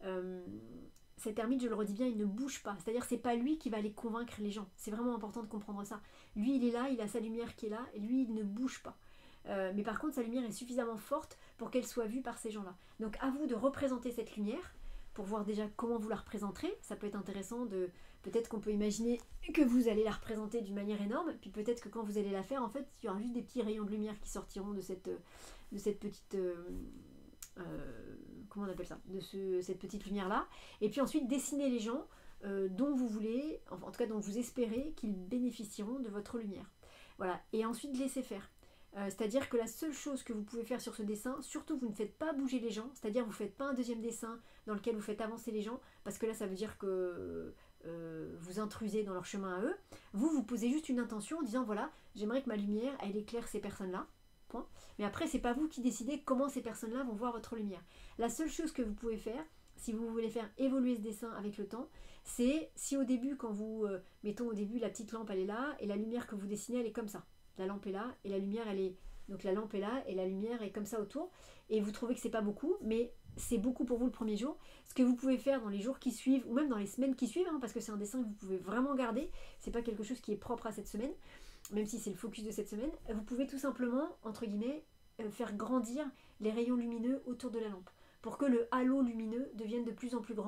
Cet ermite, je le redis bien, il ne bouge pas. C'est-à-dire, c'est pas lui qui va aller convaincre les gens. C'est vraiment important de comprendre ça. Lui, il est là, il a sa lumière qui est là, et lui, il ne bouge pas. Mais par contre, sa lumière est suffisamment forte pour qu'elle soit vue par ces gens-là. Donc, à vous de représenter cette lumière pour voir déjà comment vous la représenterez. Ça peut être intéressant peut-être qu'on peut imaginer que vous allez la représenter d'une manière énorme, puis peut-être que quand vous allez la faire, en fait, il y aura juste des petits rayons de lumière qui sortiront de cette petite... comment on appelle ça, cette petite lumière là, et puis ensuite dessiner les gens dont vous voulez, en tout cas dont vous espérez qu'ils bénéficieront de votre lumière. Voilà, et ensuite laisser faire. C'est-à-dire que la seule chose que vous pouvez faire sur ce dessin, surtout vous ne faites pas bouger les gens, c'est-à-dire vous ne faites pas un deuxième dessin dans lequel vous faites avancer les gens, parce que là ça veut dire que vous intrusez dans leur chemin à eux. Vous posez juste une intention en disant voilà, j'aimerais que ma lumière elle éclaire ces personnes-là. Point. Mais après, c'est pas vous qui décidez comment ces personnes-là vont voir votre lumière. La seule chose que vous pouvez faire, si vous voulez faire évoluer ce dessin avec le temps, c'est si au début, quand vous mettons au début la petite lampe elle est là, et la lumière que vous dessinez elle est comme ça. La lampe est là, et la lumière elle est... Donc la lampe est là, et la lumière est comme ça autour, et vous trouvez que c'est pas beaucoup, mais c'est beaucoup pour vous le premier jour. Ce que vous pouvez faire dans les jours qui suivent, ou même dans les semaines qui suivent, hein, parce que c'est un dessin que vous pouvez vraiment garder, c'est pas quelque chose qui est propre à cette semaine, même si c'est le focus de cette semaine, vous pouvez tout simplement, entre guillemets, faire grandir les rayons lumineux autour de la lampe, pour que le halo lumineux devienne de plus en plus grand,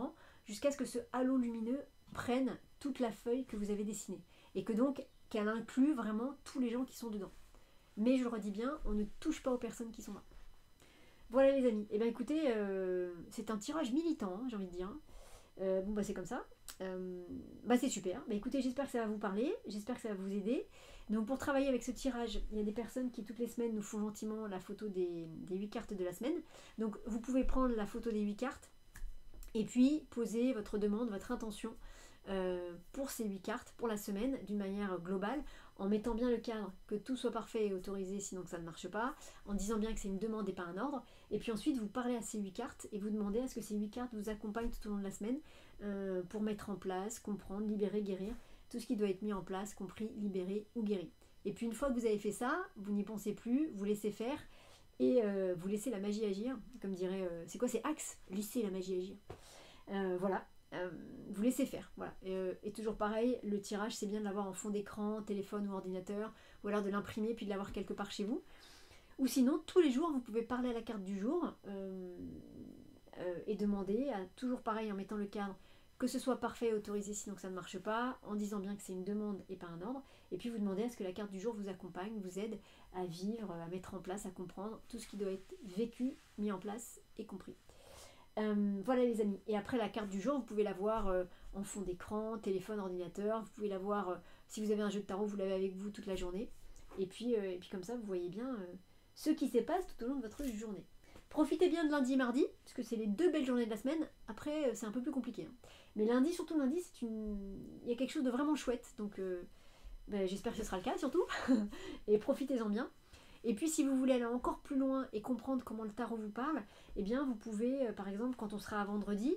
jusqu'à ce que ce halo lumineux prenne toute la feuille que vous avez dessinée. Et que donc, qu'elle inclue vraiment tous les gens qui sont dedans. Mais je le redis bien, on ne touche pas aux personnes qui sont là. Voilà les amis, et bien écoutez, c'est un tirage militant, hein, j'ai envie de dire. Bon bah c'est comme ça. Bah c'est super. Bah écoutez, j'espère que ça va vous parler, j'espère que ça va vous aider. Donc pour travailler avec ce tirage, il y a des personnes qui toutes les semaines nous font gentiment la photo des 8 cartes de la semaine. Donc vous pouvez prendre la photo des 8 cartes et puis poser votre demande, votre intention pour ces 8 cartes pour la semaine d'une manière globale, en mettant bien le cadre, que tout soit parfait et autorisé, sinon que ça ne marche pas, en disant bien que c'est une demande et pas un ordre, et puis ensuite vous parlez à ces 8 cartes et vous demandez à ce que ces 8 cartes vous accompagnent tout au long de la semaine pour mettre en place, comprendre, libérer, guérir, tout ce qui doit être mis en place, compris, libéré ou guéri. Et puis une fois que vous avez fait ça, vous n'y pensez plus, vous laissez faire, et vous laissez la magie agir, comme dirait, c'est quoi, c'est Axe, laissez la magie agir. Voilà. Vous laissez faire, voilà. Et toujours pareil, le tirage c'est bien de l'avoir en fond d'écran, téléphone ou ordinateur, ou alors de l'imprimer puis de l'avoir quelque part chez vous. Ou sinon, tous les jours, vous pouvez parler à la carte du jour et demander, toujours pareil en mettant le cadre, que ce soit parfait et autorisé, sinon que ça ne marche pas, en disant bien que c'est une demande et pas un ordre, et puis vous demandez à ce que la carte du jour vous accompagne, vous aide à vivre, à mettre en place, à comprendre tout ce qui doit être vécu, mis en place et compris. Voilà les amis, et après la carte du jour vous pouvez la voir en fond d'écran, téléphone, ordinateur, vous pouvez la voir si vous avez un jeu de tarot, vous l'avez avec vous toute la journée, et puis comme ça vous voyez bien ce qui se passe tout au long de votre journée. Profitez bien de lundi et mardi, parce que c'est les 2 belles journées de la semaine, après c'est un peu plus compliqué, hein. Mais lundi, surtout lundi, il y a quelque chose de vraiment chouette, donc j'espère que ce sera le cas surtout, et profitez-en bien. Et puis si vous voulez aller encore plus loin et comprendre comment le tarot vous parle, eh bien vous pouvez, par exemple, quand on sera à vendredi,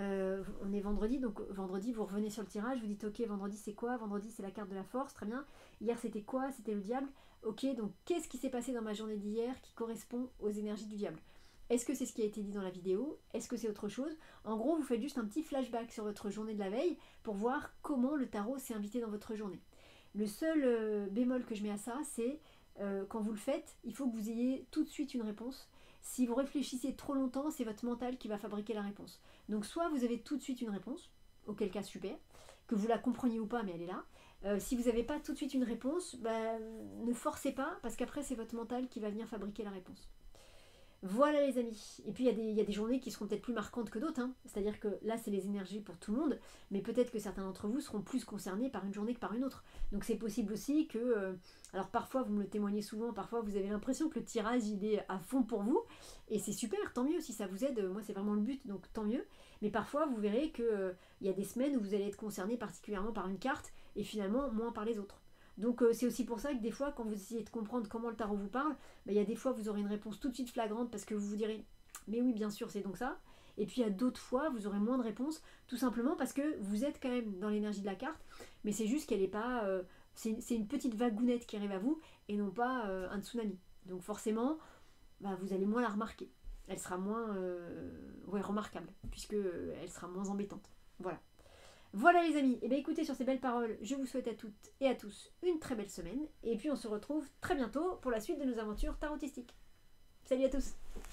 on est vendredi, donc vendredi vous revenez sur le tirage, vous dites ok, vendredi c'est quoi? Vendredi c'est la carte de la force, très bien. Hier c'était quoi? C'était le diable. Ok, donc qu'est-ce qui s'est passé dans ma journée d'hier qui correspond aux énergies du diable? Est-ce que c'est ce qui a été dit dans la vidéo? Est-ce que c'est autre chose? En gros, vous faites juste un petit flashback sur votre journée de la veille pour voir comment le tarot s'est invité dans votre journée. Le seul bémol que je mets à ça, c'est quand vous le faites, il faut que vous ayez tout de suite une réponse. Si vous réfléchissez trop longtemps, c'est votre mental qui va fabriquer la réponse. Donc soit vous avez tout de suite une réponse, auquel cas super, que vous la compreniez ou pas, mais elle est là. Si vous n'avez pas tout de suite une réponse, ne forcez pas, parce qu'après c'est votre mental qui va venir fabriquer la réponse. Voilà les amis. Et puis il y a des journées qui seront peut-être plus marquantes que d'autres, hein. C'est-à-dire que là c'est les énergies pour tout le monde, mais peut-être que certains d'entre vous seront plus concernés par une journée que par une autre. Donc c'est possible aussi que, alors parfois vous me le témoignez souvent, parfois vous avez l'impression que le tirage il est à fond pour vous, et c'est super, tant mieux si ça vous aide, moi c'est vraiment le but, donc tant mieux. Mais parfois vous verrez que il y a des semaines où vous allez être concerné particulièrement par une carte, et finalement moins par les autres. Donc c'est aussi pour ça que des fois, quand vous essayez de comprendre comment le tarot vous parle, il y a des fois vous aurez une réponse tout de suite flagrante parce que vous vous direz « mais oui, bien sûr, c'est donc ça ». Et puis à d'autres fois, vous aurez moins de réponses, tout simplement parce que vous êtes quand même dans l'énergie de la carte, mais c'est juste qu'elle n'est pas... c'est une petite vagounette qui arrive à vous, et non pas un tsunami. Donc forcément, vous allez moins la remarquer. Elle sera moins remarquable, puisqu'elle sera moins embêtante. Voilà. Voilà les amis, et bien écoutez, sur ces belles paroles, je vous souhaite à toutes et à tous une très belle semaine, et puis on se retrouve très bientôt pour la suite de nos aventures tarotistiques. Salut à tous!